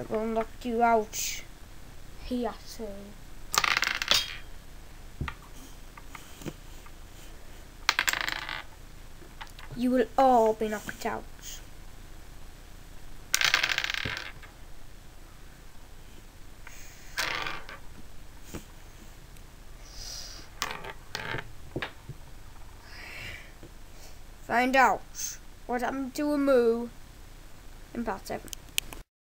will knock you out here too. You will all be knocked out. Find out what happened to Amu in part 7.